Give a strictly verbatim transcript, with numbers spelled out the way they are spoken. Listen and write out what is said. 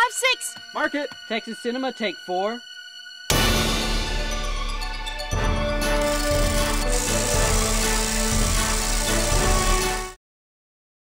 F six. Mark it. Texas Cinema, take four.